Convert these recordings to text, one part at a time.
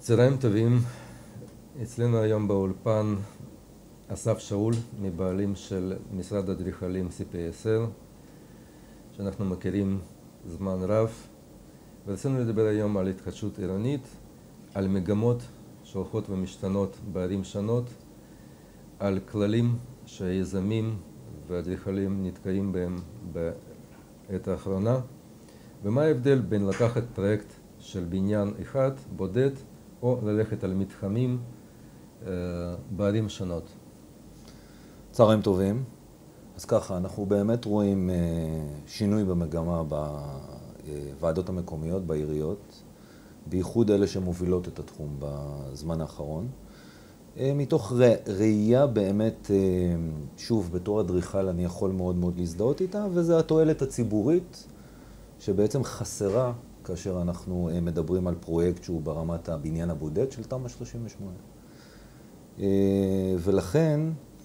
צהריים טובים, אצלנו היום באולפן אסף שאול, מבעלים של משרד אדריכלים CPSL, שאנחנו מכירים זמן רב, ורצינו לדבר היום על התחדשות עירונית, על מגמות שהולכות ומשתנות בערים שונות, על כללים שהיזמים ואדריכלים נתקעים בהם בעת האחרונה, ומה ההבדל בין לקחת פרויקט של בניין אחד בודד או ללכת על מתחמים בערים שונות. צהריים טובים. אז ככה, אנחנו באמת רואים שינוי במגמה בוועדות המקומיות, בעיריות, בייחוד אלה שמובילות את התחום בזמן האחרון. מתוך ראייה באמת, שוב, בתור אדריכל אני יכול מאוד מאוד להזדהות איתה, וזה התועלת הציבורית שבעצם חסרה כאשר אנחנו מדברים על פרויקט שהוא ברמת הבניין הבודד של תמ"א 38. ולכן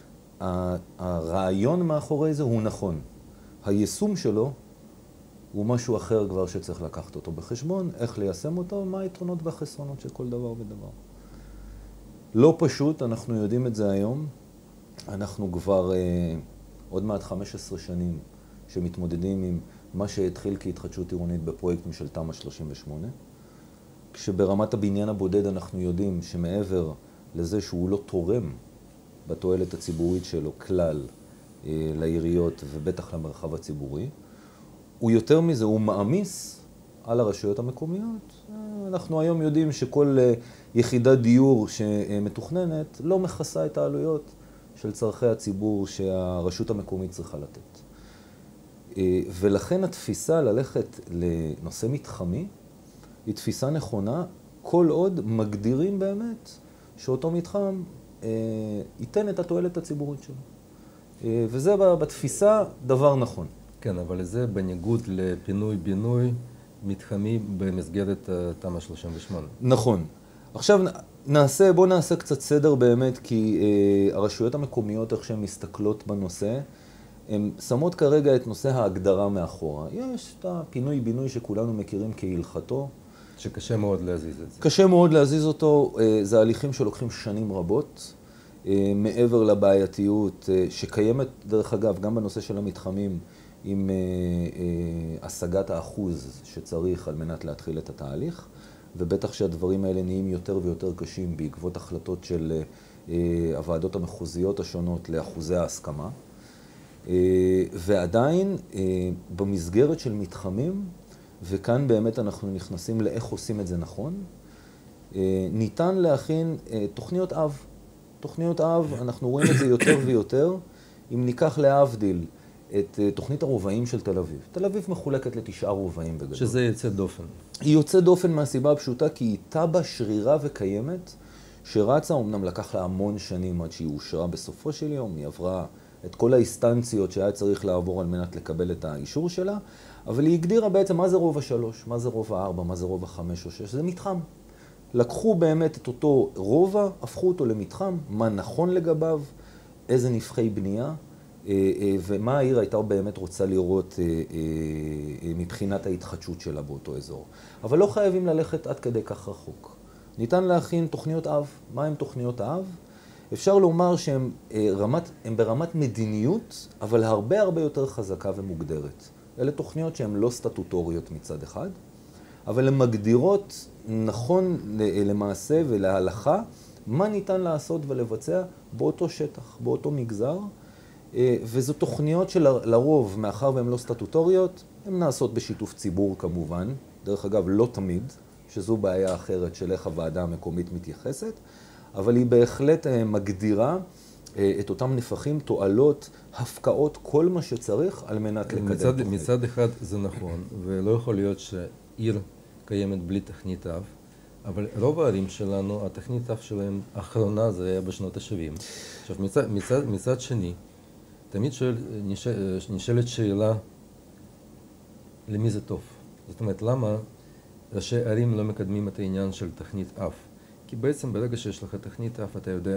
הרעיון מאחורי זה הוא נכון. היישום שלו הוא משהו אחר כבר שצריך לקחת אותו בחשבון, איך ליישם אותו, מה היתרונות והחסרונות של כל דבר ודבר. לא פשוט, אנחנו יודעים את זה היום. אנחנו כבר עוד מעט 15 שנים שמתמודדים עם מה שהתחיל כהתחדשות עירונית בפרויקטים של תמ"א 38. כשברמת הבניין הבודד אנחנו יודעים שמעבר לזה שהוא לא תורם בתועלת הציבורית שלו כלל לעיריות ובטח למרחב הציבורי, הוא יותר מזה, הוא מעמיס על הרשויות המקומיות. אנחנו היום יודעים שכל יחידת דיור שמתוכננת לא מכסה את העלויות של צרכי הציבור שהרשות המקומית צריכה לתת. ולכן התפיסה ללכת לנושא מתחמי היא תפיסה נכונה, כל עוד מגדירים באמת שאותו מתחם ייתן את התועלת הציבורית שלו. וזה בתפיסה דבר נכון. כן, אבל זה בניגוד לפינוי-בינוי מתחמי במסגרת תמ"א 38. נכון. עכשיו בואו נעשה קצת סדר באמת, כי הרשויות המקומיות, איך שהן מסתכלות בנושא, הן שמות כרגע את נושא ההגדרה מאחורה. יש את הפינוי-בינוי שכולנו מכירים כהלכתו. שקשה מאוד להזיז את זה. קשה מאוד להזיז אותו, זה הליכים שלוקחים שנים רבות, מעבר לבעייתיות שקיימת, דרך אגב, גם בנושא של המתחמים, עם השגת האחוז שצריך על מנת להתחיל את התהליך, ובטח שהדברים האלה נהיים יותר ויותר קשים בעקבות החלטות של הוועדות המחוזיות השונות לאחוזי ההסכמה. ועדיין במסגרת של מתחמים, וכאן באמת אנחנו נכנסים לאיך עושים את זה נכון, ניתן להכין תוכניות אב. תוכניות אב, אנחנו רואים את זה יותר ויותר. אם ניקח להבדיל את תוכנית הרובעים של תל אביב. תל אביב מחולקת ל9 רובעים בגדול. שזה יוצא דופן. היא יוצאת דופן מהסיבה הפשוטה, כי היא תב"ע שרירה וקיימת, שרצה, אמנם לקח לה המון שנים עד שהיא אושרה בסופו של יום, היא עברה את כל האינסטנציות שהיה צריך לעבור על מנת לקבל את האישור שלה, אבל היא הגדירה בעצם מה זה רובע 3, מה זה רובע 4, מה זה רובע 5 או 6, זה מתחם. לקחו באמת את אותו רובע, הפכו אותו למתחם, מה נכון לגביו, איזה נפחי בנייה, ומה העיר הייתה באמת רוצה לראות מבחינת ההתחדשות שלה באותו אזור. אבל לא חייבים ללכת עד כדי כך רחוק. ניתן להכין תוכניות אב. מה הן תוכניות האב? אפשר לומר שהן ברמת מדיניות, אבל הרבה יותר חזקה ומוגדרת. אלה תוכניות שהן לא סטטוטוריות מצד אחד, אבל הן מגדירות נכון למעשה ולהלכה מה ניתן לעשות ולבצע באותו שטח, באותו מגזר, וזו תוכניות שלרוב, מאחר והן לא סטטוטוריות, הן נעשות בשיתוף ציבור כמובן, דרך אגב לא תמיד, שזו בעיה אחרת של איך הוועדה המקומית מתייחסת, אבל היא בהחלט מגדירה את אותם נפחים, תועלות, הפקעות, כל מה שצריך על מנת לקדם תוכנית. מצד אחד זה נכון, ולא יכול להיות שעיר קיימת בלי תוכנית אב, אבל רוב הערים שלנו, התוכנית אב שלהם האחרונה זה היה בשנות ה-70. עכשיו, מצד שני, תמיד נשאלת שאלה, למי זה טוב? זאת אומרת, למה ראשי ערים לא מקדמים את העניין של תוכנית אב? כי בעצם ברגע שיש לך תוכנית אב, אתה יודע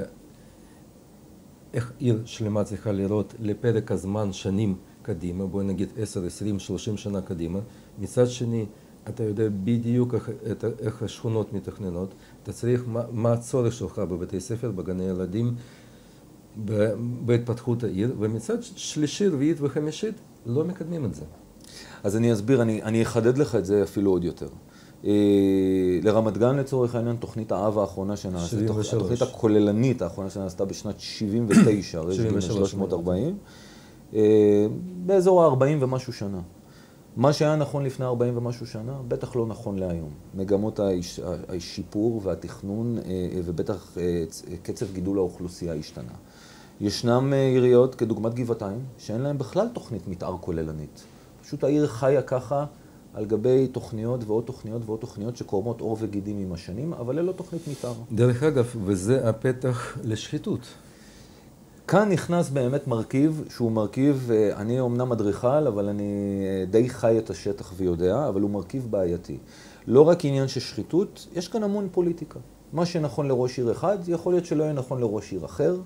איך עיר שלמה צריכה לראות לפרק הזמן שנים קדימה, בואי נגיד 10, 20, 30 שנה קדימה. מצד שני, אתה יודע בדיוק איך השכונות מתכננות, אתה צריך מה הצורך שלך בבתי ספר, בגני ילדים, בהתפתחות העיר, ומצד שלישי, רביעית וחמישית לא מקדמים את זה. אז אני אסביר, אני אחדד לך את זה אפילו עוד יותר. לרמת גן לצורך העניין, תוכנית האב האחרונה שנעשתה, התוכנית הכוללנית האחרונה שנעשתה בשנת 79, רשת 340, באזור ה-40 ומשהו שנה. מה שהיה נכון לפני 40 ומשהו שנה, בטח לא נכון להיום. מגמות השיפור והתכנון ובטח קצב גידול האוכלוסייה השתנה. ישנם עיריות כדוגמת גבעתיים, שאין להם בכלל תוכנית מתאר כוללנית. פשוט העיר חיה ככה על גבי תוכניות ועוד תוכניות ועוד תוכניות שקורמות עור וגידים עם השנים, אבל ללא תוכנית מתאר. דרך אגב, וזה הפתח לשחיתות. כאן נכנס באמת מרכיב שהוא מרכיב, אני אומנם אדריכל, אבל אני די חי את השטח ויודע, אבל הוא מרכיב בעייתי. לא רק עניין של שחיתות, יש כאן המון פוליטיקה. מה שנכון לראש עיר אחד, יכול להיות שלא יהיה נכון לראש עיר אחר.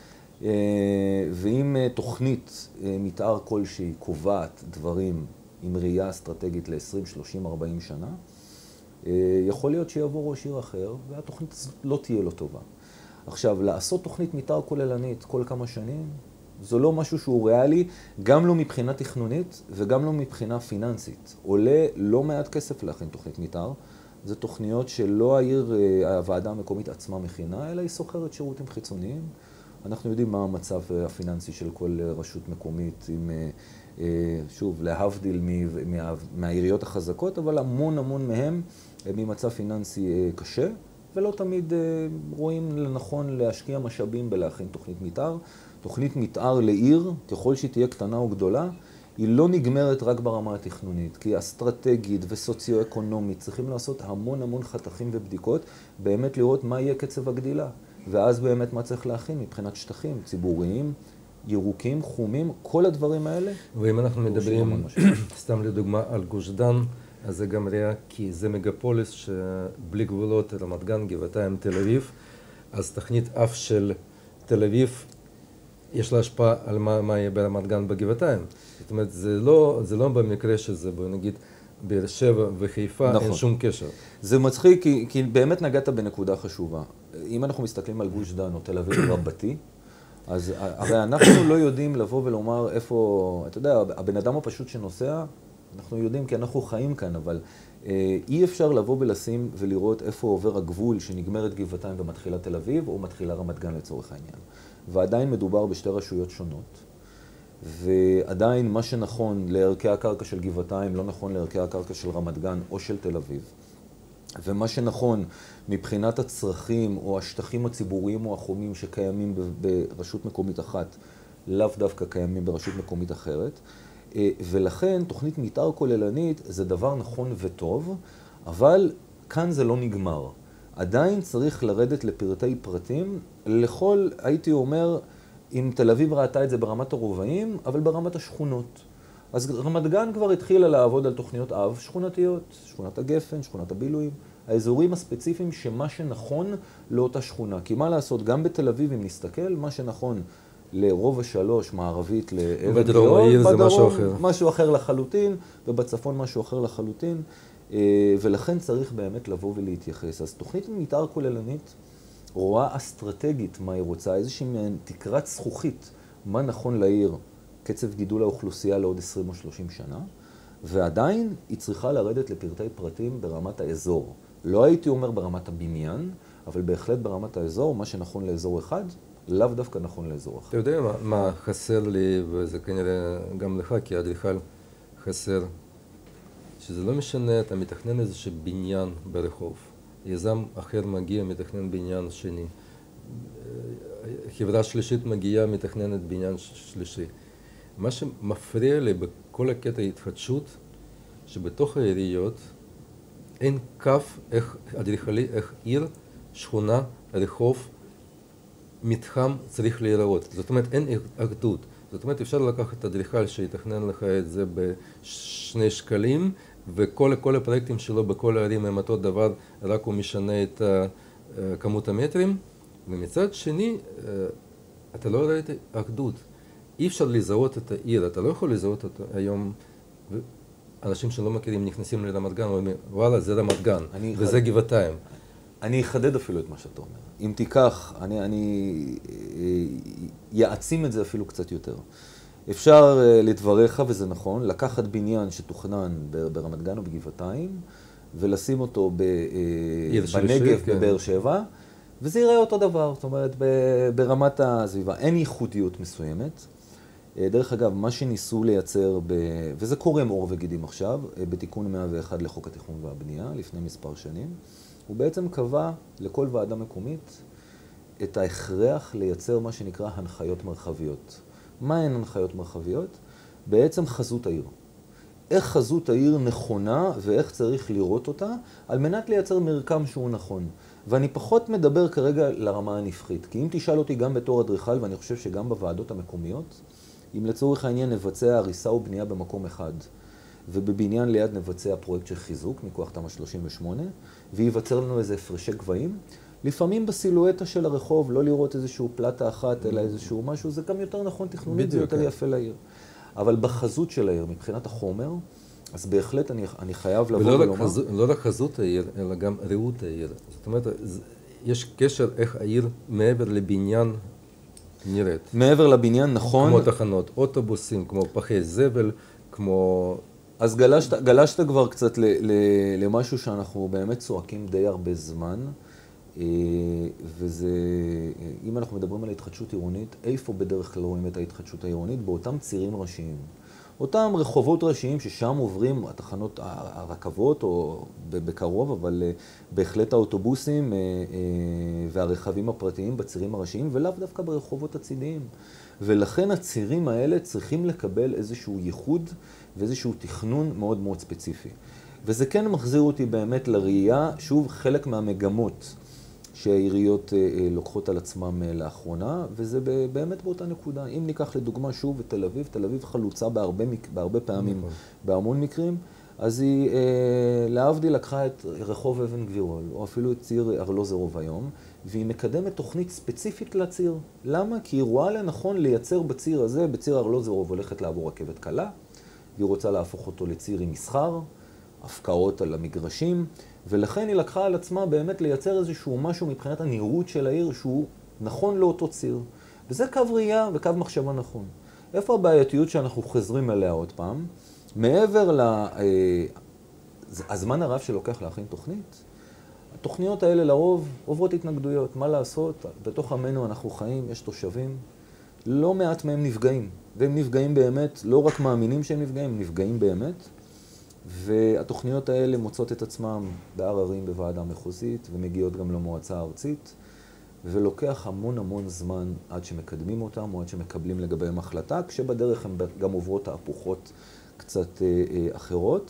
ואם תוכנית מתאר כלשהי קובעת דברים עם ראייה אסטרטגית ל-20, 30, 40 שנה, יכול להיות שיבוא ראש עיר אחר, והתוכנית לא תהיה לו טובה. עכשיו, לעשות תוכנית מתאר כוללנית כל כמה שנים, זה לא משהו שהוא ריאלי, גם לא מבחינה תכנונית וגם לא מבחינה פיננסית. עולה לא מעט כסף להכין תוכנית מתאר, זה תוכניות שלא הוועדה המקומית עצמה מכינה, אלא היא סוחרת שירותים חיצוניים. אנחנו יודעים מה המצב הפיננסי של כל רשות מקומית, עם, שוב, להבדיל מהעיריות החזקות, אבל המון מהם ממצב פיננסי קשה, ולא תמיד רואים לנכון להשקיע משאבים בלהכין תוכנית מתאר. תוכנית מתאר לעיר, ככל שהיא תהיה קטנה או גדולה, היא לא נגמרת רק ברמה התכנונית, כי אסטרטגית וסוציו-אקונומית צריכים לעשות המון חתכים ובדיקות, באמת לראות מה יהיה קצב הגדילה. ואז באמת מה צריך להכין מבחינת שטחים ציבוריים, ירוקים, חומים, כל הדברים האלה. ואם אנחנו מדברים, סתם לדוגמה, על גוש דן, אז זה גם ריאה, כי זה מגפוליס שבלי גבולות, רמת גן, גבעתיים, תל אביב, אז תכנית אף של תל אביב, יש לה השפעה על מה יהיה ברמת גן בגבעתיים. זאת אומרת, זה לא במקרה שזה, בוא נגיד, באר שבע וחיפה, נכון. אין שום קשר. זה מצחיק, כי באמת נגעת בנקודה חשובה. אם אנחנו מסתכלים על גוש דן או תל אביב רבתי, אז הרי אנחנו לא יודעים לבוא ולומר איפה, אתה יודע, הבן אדם הפשוט שנוסע, אנחנו יודעים כי אנחנו חיים כאן, אבל אי אפשר לבוא ולשים ולראות איפה עובר הגבול שנגמרת גבעתיים ומתחילה תל אביב, או מתחילה רמת גן לצורך העניין. ועדיין מדובר בשתי רשויות שונות, ועדיין מה שנכון לערכי הקרקע של גבעתיים לא נכון לערכי הקרקע של רמת גן או של תל אביב. ומה שנכון מבחינת הצרכים או השטחים הציבוריים או החומים שקיימים ברשות מקומית אחת, לאו דווקא קיימים ברשות מקומית אחרת. ולכן תוכנית מתאר כוללנית זה דבר נכון וטוב, אבל כאן זה לא נגמר. עדיין צריך לרדת לפרטי פרטים לכל, הייתי אומר, אם תל אביב ראתה את זה ברמת הרובעים, אבל ברמת השכונות. אז רמת גן כבר התחילה לעבוד על תוכניות אב שכונתיות, שכונת הגפן, שכונת הבילויים, האזורים הספציפיים שמה שנכון לאותה שכונה. כי מה לעשות, גם בתל אביב, אם נסתכל, מה שנכון לרובע 3, מערבית לאבן גאון, בדרום משהו אחר לחלוטין, ובצפון משהו אחר לחלוטין, ולכן צריך באמת לבוא ולהתייחס. אז תוכנית מתאר כוללנית רואה אסטרטגית מה היא רוצה, איזושהי תקרת זכוכית, מה נכון לעיר, קצב גידול האוכלוסייה לעוד 20 או 30 שנה, ועדיין היא צריכה לרדת לפרטי פרטים ברמת האזור. לא הייתי אומר ברמת הבניין, אבל בהחלט ברמת האזור, מה שנכון לאזור אחד, לאו דווקא נכון לאזור אחר. אתה יודע מה חסר לי, וזה כנראה גם לך, כי אדריכל חסר, שזה לא משנה, אתה מתכנן איזשהו בניין ברחוב. יזם אחר מגיע, מתכנן בניין שני. חברה שלישית מגיעה, מתכננת בניין שלישי. מה שמפריע לי בכל הקטע ההתחדשות, שבתוך העיריות אין קו אדריכלי, איך עיר, שכונה, רחוב, מתחם צריך להיראות. זאת אומרת, אין אחדות. זאת אומרת, אפשר לקחת אדריכל שיתכנן לך את זה ב2 שקלים, וכל הפרויקטים שלו בכל הערים הם אותו דבר, רק הוא משנה את כמות המטרים. ומצד שני, אתה לא רואה את האחדות. אי אפשר לזהות את העיר, אתה לא יכול לזהות אותה היום. אנשים שלא מכירים נכנסים לרמת גן, ואומרים, וואלה, זה רמת גן, וזה גבעתיים. אני אחדד אפילו את מה שאתה אומר. אם תיקח, אני יעצים את זה אפילו קצת יותר. אפשר לדבריך, וזה נכון, לקחת בניין שתוכנן ברמת גן או בגבעתיים, ולשים אותו בנגב, בבאר שבע, וזה יראה אותו דבר. זאת אומרת, ברמת הסביבה אין ייחודיות מסוימת. דרך אגב, מה שניסו לייצר, וזה קורם עור וגידים עכשיו, בתיקון 101 לחוק התכנון והבנייה, לפני מספר שנים, הוא בעצם קבע לכל ועדה מקומית את ההכרח לייצר מה שנקרא הנחיות מרחביות. מה הן הנחיות מרחביות? בעצם חזות העיר. איך חזות העיר נכונה ואיך צריך לראות אותה, על מנת לייצר מרקם שהוא נכון. ואני פחות מדבר כרגע לרמה הנפחית, כי אם תשאל אותי גם בתור אדריכל, ואני חושב שגם בוועדות המקומיות, אם לצורך העניין נבצע הריסה ובנייה במקום אחד, ובבניין ליד נבצע פרויקט של חיזוק, מכוח תמ"א 38, וייווצר לנו איזה הפרשי גבהים, לפעמים בסילואטה של הרחוב, לא לראות איזשהו פלטה אחת, אלא איזשהו משהו, זה גם יותר נכון תכנונית, זה יותר יפה לעיר. אבל בחזות של העיר, מבחינת החומר, אז בהחלט אני חייב לבוא ולומר. ולא רק חזות העיר, אלא גם ראות העיר. זאת אומרת, יש קשר איך העיר מעבר לבניין נראית. מעבר לבניין, נכון. כמו תחנות אוטובוסים, כמו פחי זבל, כמו... אז גלשת כבר קצת למשהו שאנחנו באמת צועקים די הרבה זמן, וזה, אם אנחנו מדברים על ההתחדשות עירונית, איפה בדרך כלל רואים את ההתחדשות העירונית? באותם צירים ראשיים. אותם רחובות ראשיים ששם עוברים התחנות, הרכבות או בקרוב, אבל בהחלט האוטובוסים והרכבים הפרטיים בצירים הראשיים, ולאו דווקא ברחובות הצידיים. ולכן הצירים האלה צריכים לקבל איזשהו ייחוד ואיזשהו תכנון מאוד מאוד ספציפי. וזה כן מחזיר אותי באמת לראייה, שוב, חלק מהמגמות שהעיריות לוקחות על עצמם לאחרונה, וזה באמת באותה נקודה. אם ניקח לדוגמה שוב את תל אביב חלוצה בהרבה פעמים, בהמון מקרים, אז היא להבדיל לקחה את רחוב אבן גבירול, או אפילו את ציר ארלוזורוב היום, והיא מקדמת תוכנית ספציפית לציר. למה? כי היא רואה לנכון לייצר בציר הזה, בציר ארלוזורוב הולכת לעבור רכבת קלה, והיא רוצה להפוך אותו לציר עם מסחר, הפקעות על המגרשים, ולכן היא לקחה על עצמה באמת לייצר איזשהו משהו מבחינת הנראות של העיר שהוא נכון לאותו ציר. וזה קו ראייה וקו מחשבה נכון. איפה הבעייתיות שאנחנו חוזרים אליה עוד פעם? מעבר הזמן הרב שלוקח להכין תוכנית, התוכניות האלה לרוב עוברות התנגדויות. מה לעשות? בתוך עמנו אנחנו חיים, יש תושבים, לא מעט מהם נפגעים. והם נפגעים באמת, לא רק מאמינים שהם נפגעים, הם נפגעים באמת. והתוכניות האלה מוצאות את עצמם בעררים בוועדה מחוזית, ומגיעות גם למועצה הארצית, ולוקח המון המון זמן עד שמקדמים אותם, או עד שמקבלים לגביהם החלטה, כשבדרך הן גם עוברות תהפוכות קצת אחרות.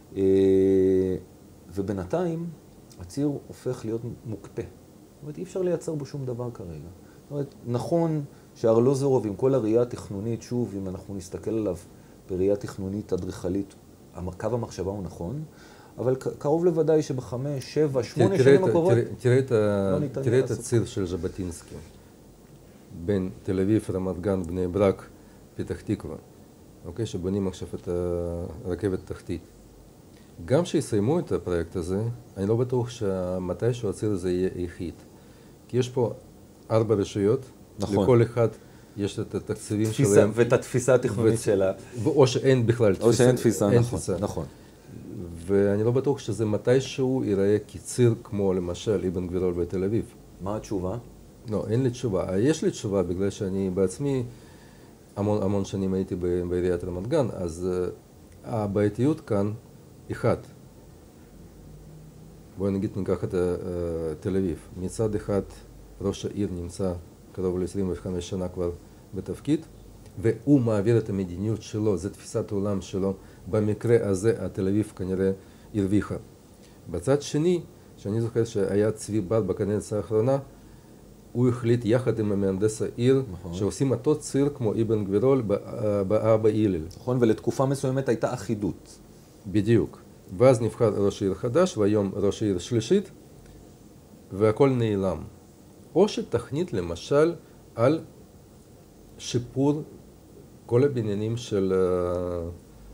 ובינתיים הציר הופך להיות מוקפא. זאת אומרת, אי אפשר לייצר בו שום דבר כרגע. זאת אומרת, נכון שארלוזורוב עם כל הראייה התכנונית, שוב, אם אנחנו נסתכל עליו בראייה תכנונית אדריכלית, קו המחשבה הוא נכון, אבל קרוב לוודאי שבחמש, שבע, 8 שנים הקרובות... תראה את הציר של ז'בוטינסקי, בין תל אביב, רמת גן, בני ברק, פתח תקווה, אוקיי? שבונים עכשיו את הרכבת תחתית. גם שיסיימו את הפרויקט הזה, אני לא בטוח שמתישהו הציר הזה יהיה יחיד. כי יש פה 4 רשויות, נכון. לכל אחד יש את התקציבים שלהם. ואת התפיסה התכנונית שלה. או שאין בכלל תפיסה. או שאין תפיסה, נכון. ואני לא בטוח שזה מתישהו ייראה כציר כמו למשל אבן גבירול בתל אביב. מה התשובה? לא, אין לי תשובה. יש לי תשובה בגלל שאני בעצמי המון שנים הייתי בעיריית רמת גן, אז הבעייתיות כאן אחד. בואו ניקח את תל אביב. מצד אחד ראש העיר נמצא קרוב ל-25 שנה כבר בתפקיד, והוא מעביר את המדיניות שלו, זו תפיסת העולם שלו. במקרה הזה התל אביב כנראה הרוויחה. בצד שני, שאני זוכר שהיה צבי בר בקדנציה האחרונה, הוא החליט יחד עם המהנדס העיר, שעושים אותו ציר כמו אבן גבירול באבא הלל. נכון, ולתקופה מסוימת הייתה אחידות. בדיוק. ואז נבחר ראש עיר חדש, והיום ראש עיר שלישית, והכל נעלם. או שתכנית למשל על שיפור כל הבניינים של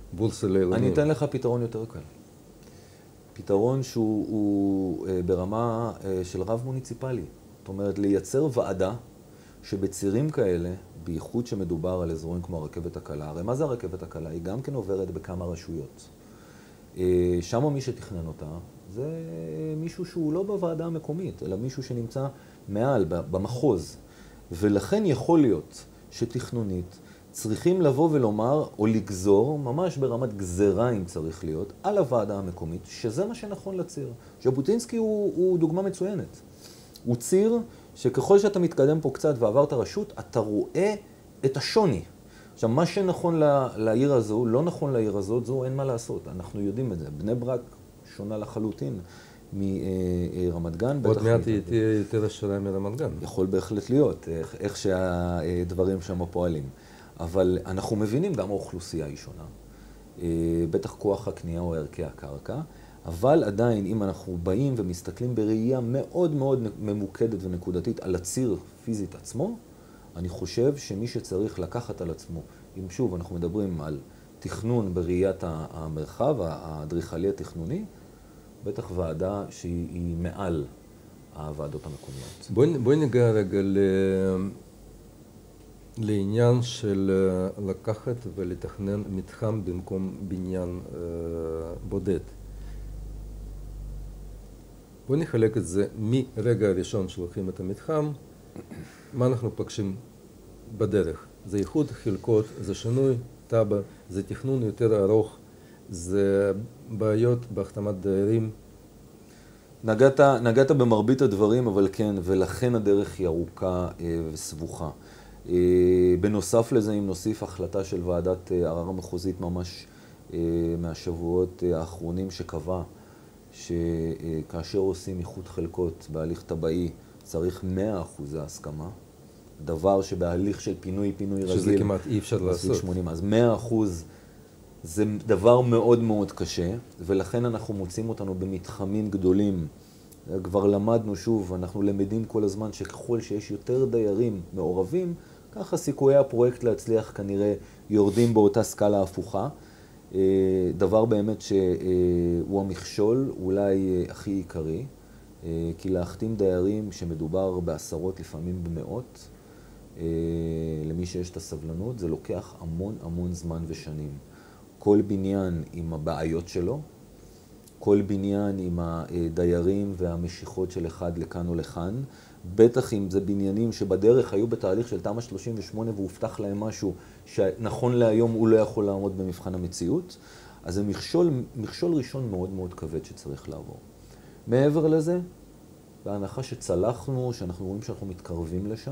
בורסה לאילונים. אני אתן לך פתרון יותר קל. פתרון שהוא ברמה של רב מוניציפלי. זאת אומרת, לייצר ועדה שבצירים כאלה, בייחוד שמדובר על אזורים כמו הרכבת הקלה, הרי מה זה הרכבת הקלה? היא גם כן עוברת בכמה רשויות. שם מי שתכנן אותה זה מישהו שהוא לא בוועדה המקומית, אלא מישהו שנמצא מעל, במחוז. ולכן יכול להיות שתכנונית צריכים לבוא ולומר או לגזור, ממש ברמת גזרה אם צריך להיות, על הוועדה המקומית, שזה מה שנכון לציר. ז'בוטינסקי הוא דוגמה מצוינת. הוא ציר שככל שאתה מתקדם פה קצת ועברת רשות, אתה רואה את השוני. עכשיו, מה שנכון לעיר הזו, לא נכון לעיר הזאת, זו אין מה לעשות. אנחנו יודעים את זה. בני ברק שונה לחלוטין מרמת גן. עוד מעט תהיה יותר עשירה מרמת גן. יכול בהחלט להיות, איך שהדברים שם פועלים. אבל אנחנו מבינים גם האוכלוסייה היא שונה. בטח כוח הקנייה או ערכי הקרקע. אבל עדיין, אם אנחנו באים ומסתכלים בראייה מאוד מאוד ממוקדת ונקודתית על הציר פיזית עצמו, אני חושב שמי שצריך לקחת על עצמו, אם שוב אנחנו מדברים על תכנון בראיית המרחב, האדריכלי התכנוני, בטח ועדה שהיא מעל הוועדות המקומיות. בואי ניגע רגע לעניין של לקחת ולתכנן מתחם במקום בניין בודד. בואי נחלק את זה מרגע הראשון שלוקחים את המתחם, מה אנחנו פגשים בדרך. זה איחוד חלקות, זה שינוי טאבה, זה תכנון יותר ארוך, זה בעיות בהחתמת דיירים. נגעת במרבית הדברים, אבל כן, ולכן הדרך היא ארוכה וסבוכה. בנוסף לזה, אם נוסיף החלטה של ועדת ערר המחוזית ממש מהשבועות האחרונים שקבע, שכאשר עושים איחוד חלקות בהליך טבעי צריך 100% ההסכמה, דבר שבהליך של פינוי רגיל, שזה כמעט אי אפשר לעשות. 80, אז 100% זה דבר מאוד מאוד קשה, ולכן אנחנו מוצאים אותנו במתחמים גדולים. כבר למדנו שוב, אנחנו למדים כל הזמן שככל שיש יותר דיירים מעורבים, ככה סיכויי הפרויקט להצליח כנראה יורדים באותה סקאלה הפוכה. דבר באמת שהוא המכשול אולי הכי עיקרי, כי להחתים דיירים שמדובר בעשרות, לפעמים במאות, למי שיש את הסבלנות, זה לוקח המון זמן ושנים. כל בניין עם הבעיות שלו, כל בניין עם הדיירים והמשיכות של אחד לכאן או לכאן, בטח אם זה בניינים שבדרך היו בתהליך של תמ"א 38 והובטח להם משהו שנכון להיום הוא לא יכול לעמוד במבחן המציאות, אז זה מכשול ראשון מאוד מאוד כבד שצריך לעבור. מעבר לזה, בהנחה שצלחנו, שאנחנו רואים שאנחנו מתקרבים לשם,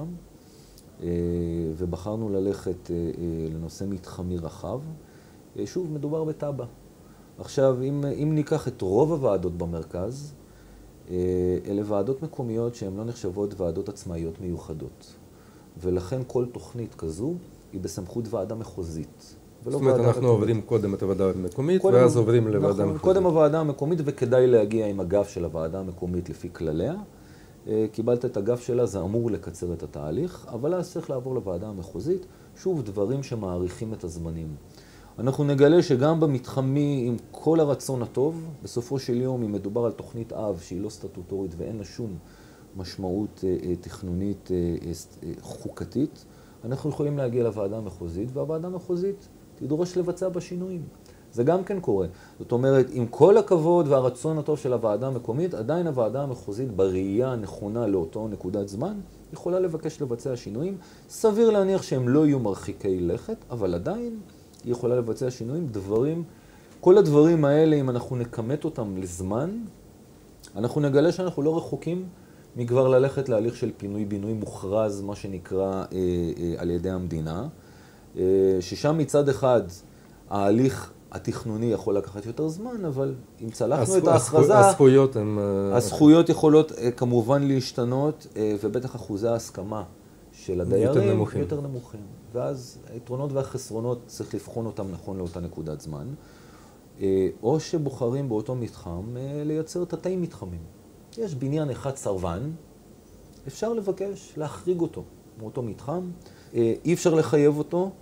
ובחרנו ללכת לנושא מתחמי רחב, שוב מדובר בטאבה. עכשיו, אם ניקח את רוב הוועדות במרכז, אלה ועדות מקומיות שהן לא נחשבות ועדות עצמאיות מיוחדות. ולכן כל תוכנית כזו היא בסמכות ועדה מחוזית. זאת אומרת, אנחנו עוברים קודם את הוועדה המקומית, ואז עוברים לוועדה המחוזית. קודם הוועדה המקומית, וכדאי להגיע עם הגב של הוועדה המקומית לפי כלליה. קיבלת את הגב שלה, זה אמור לקצר את התהליך, אבל אז צריך לעבור לוועדה המחוזית. שוב, דברים שמעריכים את הזמנים. אנחנו נגלה שגם במתחמי, עם כל הרצון הטוב, בסופו של יום, אם מדובר על תוכנית אב שהיא לא סטטוטורית ואין לה שום משמעות תכנונית חוקתית, אנחנו יכולים להגיע לוועדה המחוזית, והוועדה המחוזית תדרוש לבצע בשינויים. זה גם כן קורה. זאת אומרת, עם כל הכבוד והרצון הטוב של הוועדה המקומית, עדיין הוועדה המחוזית בראייה הנכונה לאותו נקודת זמן, יכולה לבקש לבצע שינויים. סביר להניח שהם לא יהיו מרחיקי לכת, אבל עדיין היא יכולה לבצע שינויים, כל הדברים האלה, אם אנחנו נכמת אותם לזמן, אנחנו נגלה שאנחנו לא רחוקים מכבר ללכת להליך של פינוי-בינוי מוכרז, מה שנקרא על ידי המדינה, ששם מצד אחד ההליך התכנוני יכול לקחת יותר זמן, אבל אם צלחנו את ההכרזה, הזכויות יכולות כמובן להשתנות, ובטח אחוזי ההסכמה של הדיירים יותר נמוכים. ואז היתרונות והחסרונות צריך לבחון אותם נכון לאותה נקודת זמן, או שבוחרים באותו מתחם לייצר תתי מתחמים. יש בניין אחד סרבן, אפשר לבקש להחריג אותו מאותו מתחם, אי אפשר לחייב אותו,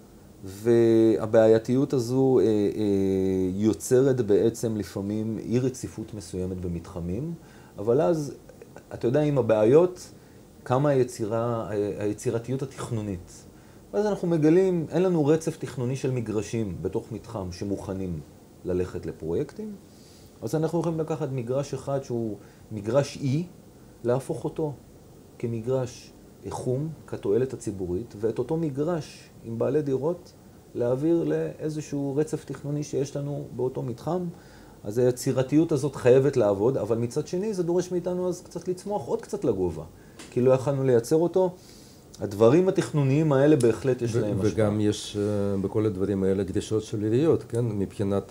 והבעייתיות הזו יוצרת בעצם לפעמים אי רציפות מסוימת במתחמים, אבל אז, אתה יודע, עם הבעיות, כמה היצירתיות התכנונית. ואז אנחנו מגלים, אין לנו רצף תכנוני של מגרשים בתוך מתחם שמוכנים ללכת לפרויקטים, אז אנחנו יכולים לקחת מגרש אחד שהוא מגרש אי, להפוך אותו כמגרש חום, כתועלת הציבורית, ואת אותו מגרש עם בעלי דירות להעביר לאיזשהו רצף תכנוני שיש לנו באותו מתחם. אז היצירתיות הזאת חייבת לעבוד, אבל מצד שני זה דורש מאיתנו אז קצת לצמוח עוד קצת לגובה, כי לא יכולנו לייצר אותו. הדברים התכנוניים האלה בהחלט יש להם השפעה. וגם יש בכל הדברים האלה דרישות של עיריות, כן? מבחינת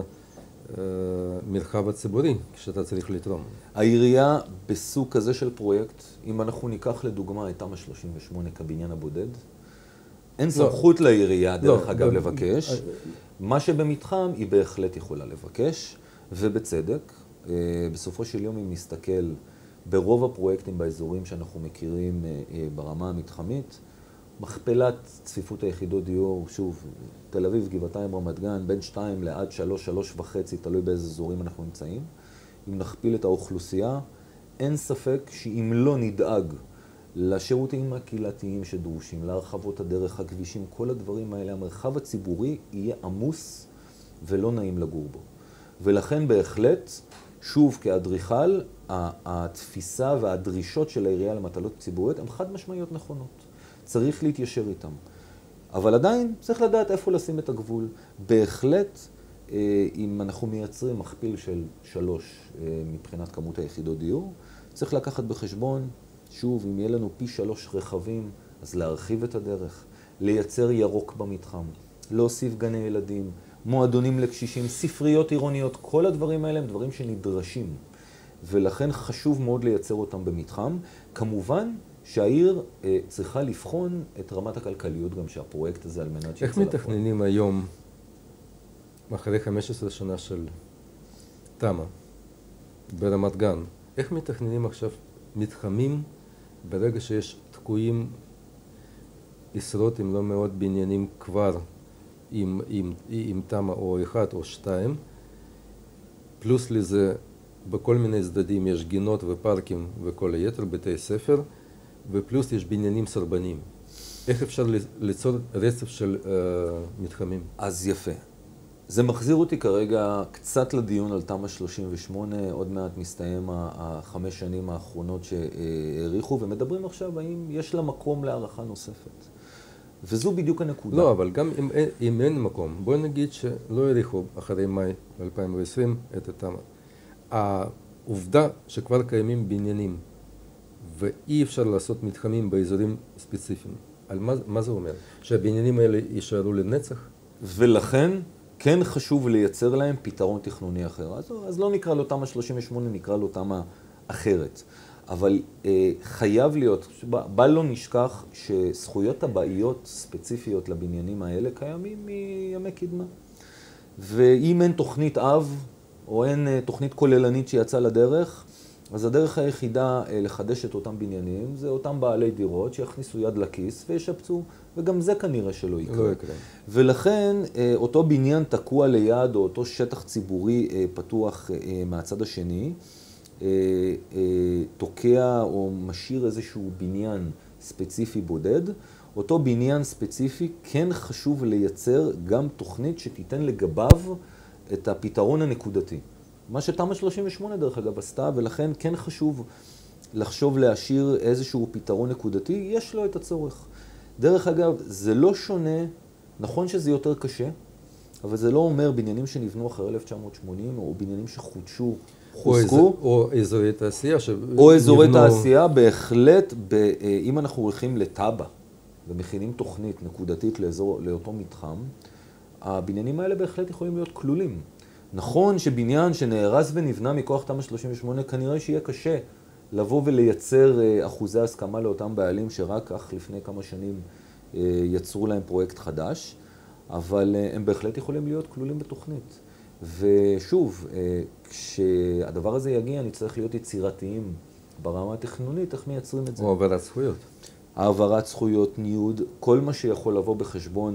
המרחב הציבורי, כשאתה צריך לתרום. העירייה בסוג כזה של פרויקט, אם אנחנו ניקח לדוגמה את תמ"א 38 כבניין הבודד, אין סמכות לעירייה, דרך אגב, לבקש. מה שבמתחם היא בהחלט יכולה לבקש, ובצדק. בסופו של יום, אם נסתכל ברוב הפרויקטים באזורים שאנחנו מכירים ברמה המתחמית, מכפלת צפיפות היחידות דיור, שוב, תל אביב, גבעתיים, רמת גן, בין 2 לעד 3, 3.5, תלוי באיזה אזורים אנחנו נמצאים. אם נכפיל את האוכלוסייה, אין ספק שאם לא נדאג לשירותים הקהילתיים שדרושים, להרחבות הדרך, הכבישים, כל הדברים האלה, המרחב הציבורי יהיה עמוס ולא נעים לגור בו. ולכן בהחלט, שוב, כאדריכל, התפיסה והדרישות של העירייה למטלות ציבוריות הן חד משמעיות נכונות. צריך להתיישר איתם. אבל עדיין צריך לדעת איפה לשים את הגבול. בהחלט, אם אנחנו מייצרים מכפיל של 3 מבחינת כמות היחידות דיור, צריך לקחת בחשבון, שוב, אם יהיה לנו פי 3 רכבים, אז להרחיב את הדרך, לייצר ירוק במתחם, להוסיף גני ילדים, מועדונים לקשישים, ספריות עירוניות, כל הדברים האלה הם דברים שנדרשים. ולכן חשוב מאוד לייצר אותם במתחם. כמובן שהעיר צריכה לבחון את רמת הכלכליות גם שהפרויקט הזה על מנת שיצא לפועל. איך מתכננים היום, אחרי 15 שנה של תמ"א ברמת גן, איך מתכננים עכשיו מתחמים ברגע שיש תקועים עשרות אם לא מאות בניינים כבר עם תמ"א או 1 או 2, פלוס לזה בכל מיני צדדים יש גינות ופארקים וכל היתר, בתי ספר, ופלוס יש בניינים סרבניים. איך אפשר ליצור רצף של מתחמים? אז יפה. זה מחזיר אותי כרגע קצת לדיון על תמ"א 38, עוד מעט מסתיים 5 שנים האחרונות שהאריכו, ומדברים עכשיו האם יש לה מקום להארכה נוספת. וזו בדיוק הנקודה. לא, אבל גם אם אין מקום, בואי נגיד שלא האריכו אחרי מאי 2020 את התמ"א. העובדה שכבר קיימים בניינים ואי אפשר לעשות מתחמים באזורים ספציפיים, על מה זה אומר? שהבניינים האלה יישארו לנצח? ולכן כן חשוב לייצר להם פתרון תכנוני אחר. אז לא נקרא לו תמ"א 38, נקרא לו תמ"א אחרת. אבל חייב להיות, בל לא נשכח שזכויות הבעיות ספציפיות לבניינים האלה קיימים מימי קדמה. ואם אין תוכנית אב או אין תוכנית כוללנית שיצאה לדרך, אז הדרך היחידה לחדש את אותם בניינים זה אותם בעלי דירות שיכניסו יד לכיס וישפצו, וגם זה כנראה שלא יקרה. לא יקרה. ולכן אותו בניין תקוע ליד או אותו שטח ציבורי פתוח מהצד השני, תוקע או משאיר איזשהו בניין ספציפי בודד, אותו בניין ספציפי כן חשוב לייצר גם תוכנית שתיתן לגביו את הפתרון הנקודתי. מה שתמ"א 38 דרך אגב עשתה, ולכן כן חשוב לחשוב להשאיר איזשהו פתרון נקודתי, יש לו את הצורך. דרך אגב, זה לא שונה, נכון שזה יותר קשה, אבל זה לא אומר בניינים שנבנו אחרי 1980, או בניינים שחודשו, חוזקו. או אזורי תעשייה. או אזורי תעשייה, בהחלט, אם אנחנו הולכים לטאבה, ומכינים תוכנית נקודתית לאותו מתחם, הבניינים האלה בהחלט יכולים להיות כלולים. נכון שבניין שנהרס ונבנה מכוח תמ"א 38, כנראה שיהיה קשה לבוא ולייצר אחוזי הסכמה לאותם בעלים שרק כך לפני כמה שנים יצרו להם פרויקט חדש, אבל הם בהחלט יכולים להיות כלולים בתוכנית. ושוב, כשהדבר הזה יגיע, נצטרך להיות יצירתיים ברמה התכנונית, איך מייצרים את זה. או העברת זכויות. העברת זכויות, ניוד, כל מה שיכול לבוא בחשבון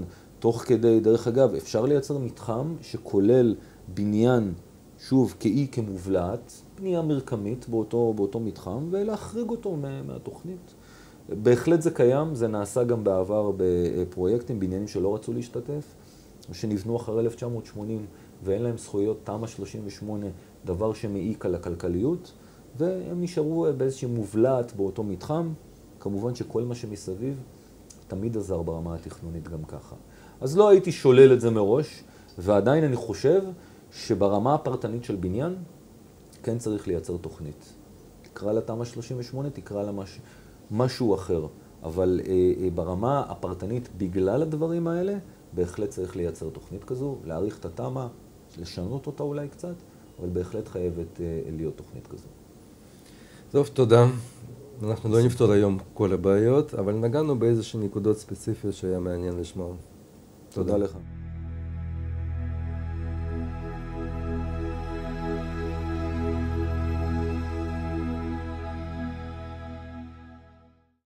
תוך כדי, דרך אגב, אפשר לייצר מתחם שכולל בניין, שוב, כאי כמובלעת, בנייה מרקמית באותו מתחם, ולהחריג אותו מהתוכנית. בהחלט זה קיים, זה נעשה גם בעבר בפרויקטים, בניינים שלא רצו להשתתף, שנבנו אחרי 1980 ואין להם זכויות תמ"א 38, דבר שמעיק על הכלכליות, והם נשארו באיזושהי מובלעת באותו מתחם. כמובן שכל מה שמסביב תמיד עזר ברמה התכנונית גם ככה. אז לא הייתי שולל את זה מראש, ועדיין אני חושב שברמה הפרטנית של בניין, כן צריך לייצר תוכנית. תקרא לה תמ"א 38, תקרא לה משהו אחר. אבל ברמה הפרטנית, בגלל הדברים האלה, בהחלט צריך לייצר תוכנית כזו, להאריך את התמ"א, לשנות אותה אולי קצת, אבל בהחלט חייבת להיות תוכנית כזו. טוב, תודה. אנחנו לא נפתור היום כל הבעיות, אבל נגענו באיזושהי נקודות ספציפיות שהיה מעניין לשמוע. תודה לך.